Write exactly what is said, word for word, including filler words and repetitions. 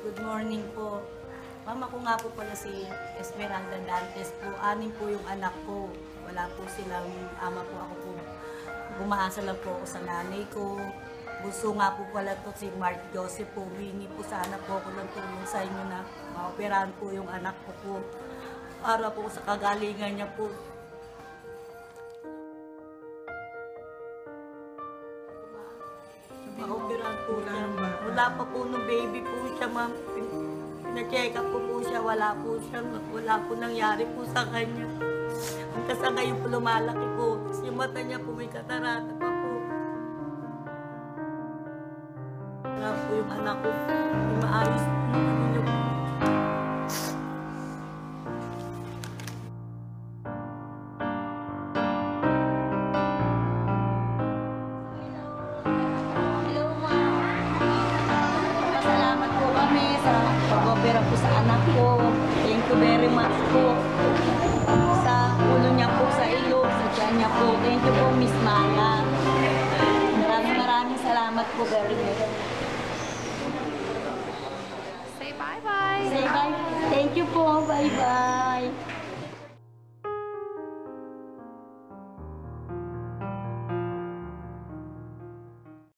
Good morning po. Mama ko nga po pala si Esmeralda Dantes po. Anim po yung anak ko. Wala po silang ama po. Ako po. Bumaasa lang po ako sa nanay ko. Gusto nga po pala to si Mark Joseph po. Hingi po sana po ako ng tulong sa inyo na maoperahan po yung anak ko po. Para po sa kagalingan niya po. Maoperahan po siya. Wala pa po nung baby po siya, ma'am. Pina-check up po po siya. Wala po siya. Wala po nangyari po sa kanya. Hanggang sa ngayon po lumalaki po. Yung mata niya po may katarata pa po. Wala po yung anak ko. Hindi maayos po yung ano niyo po. Pag-opera po sa anak ko. Thank you very much po. Sa ulo niya po, sa ilog, sa tiyan niya po. Thank you po, Miss Maya. Maraming maraming salamat po, very much. Say bye-bye. Say bye. Thank you po. Bye-bye.